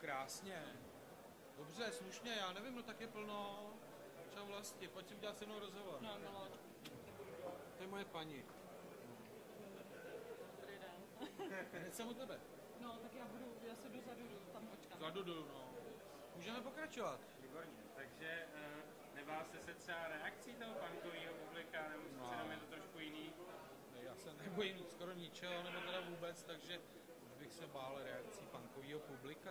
krásně. Dobře, slušně, já nevím, no tak je plno. Čau Vlasti, pojď si udělat se mnou rozhovor. No, milé. To je moje paní. Dobrý den. Hned jsem u tebe. No, tak já se dozadu tam počkám. Zadu jdu, no. Můžeme pokračovat. Výborně, takže nebál jste se třeba reakcí toho punkového publika, nebo No. přece jenom je to trošku jiný? Já se nebojím skoro ničeho, nebo teda vůbec, takže už bych se bál reakcí punkového publika.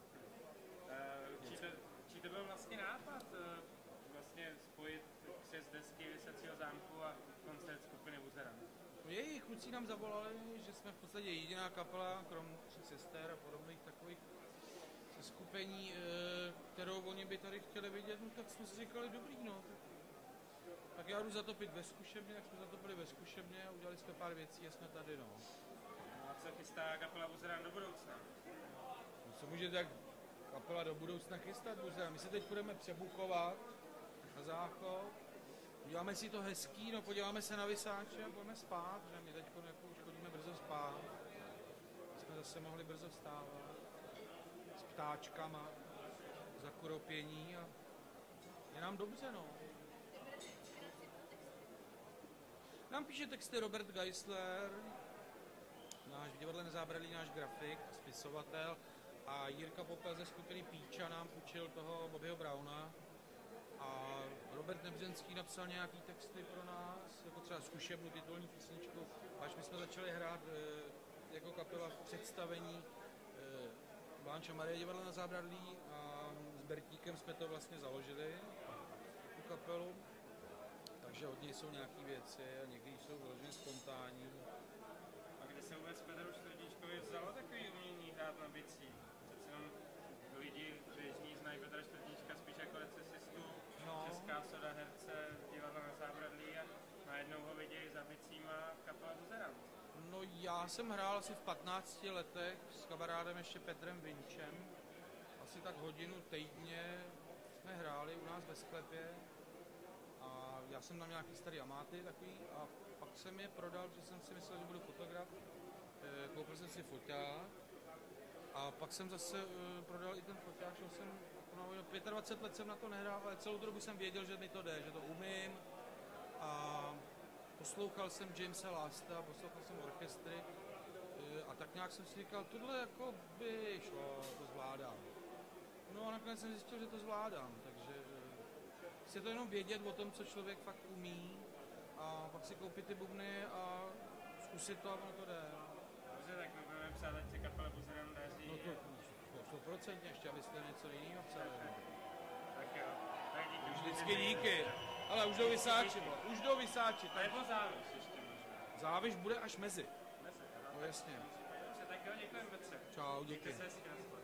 Čí to byl vlastně nápad vlastně spojit křest desky Vysacího zámku a koncert skupiny Buzerant? Její kluci nám zavolali, že jsme v podstatě jediná kapela, krom Tří sester a podobných takových seskupení, kterou oni by tady chtěli vidět, no tak jsme si říkali, dobrý, no. Tak já jdu zatopit ve zkušebně, tak jsme zatopili ve zkušebně a udělali jsme pár věcí a jsme tady, no. No a co chystá kapela Buzerant do budoucna? No co může tak kapela do budoucna chystat, Buzerant? My se teď budeme přebukovat na záchod, uděláme si to hezký, no podíváme se na Vysáče a budeme spát, že my teď jako už chodíme brzo spát, jsme zase mohli brzo vstávat s ptáčkama, za kuropění a je nám dobře, no. Nám píše texty Robert Geisler, náš v Divadle Nezábradlí, náš grafik, spisovatel, a Jirka Popel ze skupiny Píča nám půjčil toho Bobbyho Browna. A Robert Nebřenský napsal nějaký texty pro nás, jako třeba Zkušebnu, titulní písničku. Až my jsme začali hrát jako kapela v představení Blanche Marie Divadla na Zábradlí a s Bertíkem jsme to vlastně založili, tu kapelu. Takže od něj jsou nějaké věci a někdy jsou vyloženě spontánní. A kde se vůbec Petru Čtvrtíčkovi vzalo takový umění hrát na bicí? Přece jenom lidi běžní znají Petra Čtvrtíčka spíš jako recesistu, No. česká soda herce, Divadla na Zábradlí a najednou ho vidějí za bicíma kapela Buzerant. No já jsem hrál asi v 15 letech s kamarádem ještě Petrem Vinčem. Asi tak hodinu týdně jsme hráli u nás ve sklepě. A já jsem tam nějaký starý amáty takový a pak jsem je prodal, protože jsem si myslel, že budu fotograf. Koupil jsem si foťák a pak jsem zase prodal i ten foťák, šel jsem, 25 let jsem na to nehrál, ale celou tu dobu jsem věděl, že mi to jde, že to umím. A poslouchal jsem Jamesa Lasta, poslouchal jsem orchestry a tak nějak jsem si říkal, tohle jako by šlo, to zvládám. No a nakonec jsem zjistil, že to zvládám, takže chci to jenom vědět o tom, co člověk fakt umí a pak si koupit ty bubny a zkusit to a ono to jde. Dobře, tak my budeme psát, ať se kapela Buzerant daří. No to 100% ještě, abyste něco jiného psali. Tak jo, tak díky. Vždycky díky. Ale už jdou Vysáči, už jdou Vysáči. Nebo závěš ještě možná. Závěš bude až mezi. Mezi, No jasně. Dobře, tak jo, děkujeme Petře. Čau, díky. Mějte se hezky, na shledanou.